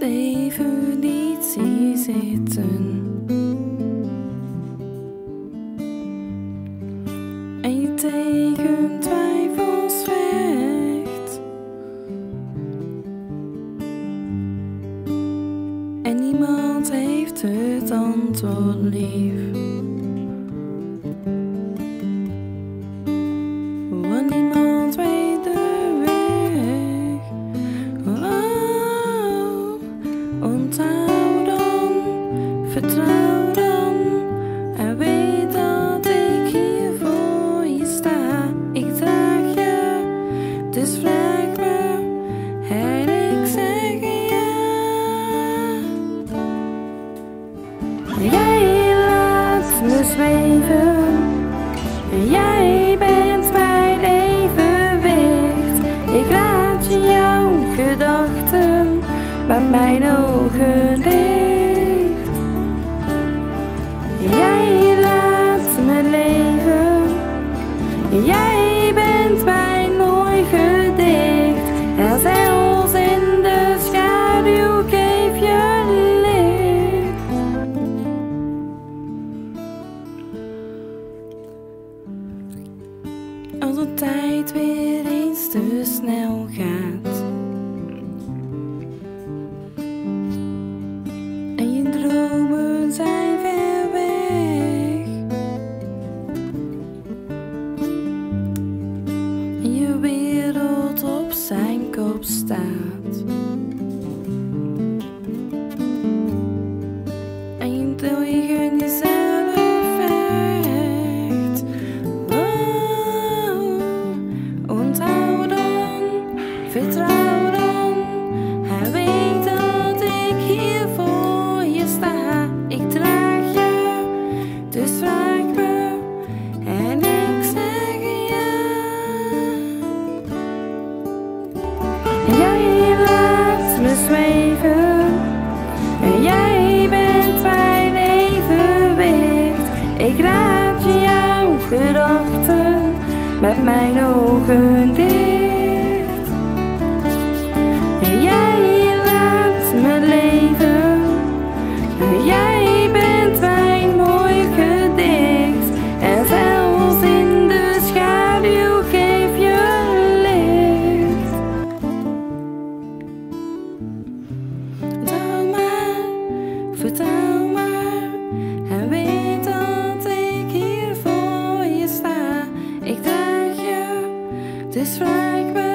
even niet zie zitten. En je tegen twijfels vecht. En niemand heeft het antwoord lief. Want niemand weet de weg. Oh, onthoud dan, vertrouw dan. En weet dat ik hier voor je sta. Ik draag je, dus vraag me en ik zeg ja. Jij laat me zweven. Jij bent mijn evenwicht. Ik laat jouw gedachten bij mijn ogen dicht. Jij laat me leven. Jij bent mijn mooi gedicht. En zelfs in de schaduw geef je licht. Als de tijd weer eens te snel gaat en je dromen zijn ver weg en je wereld op zijn kop staat en je tegen jezelf vecht. Onthoud dan, vertrouw dan. Hij weet dat ik hier voor je sta. Ik draag je, dus vraag me en ik zeg ja. Jij laat me zweven. Jij bent mijn evenwicht. Ik raad jouw gedachten met mijn ogen dicht. Jij laat me leven. Jij bent mijn mooi gedicht. En zelfs in de schaduw geef je licht. Vertrouw maar, vertrouw maar. En weet dat ik hier voor je sta. Ik draag je, dus vraag me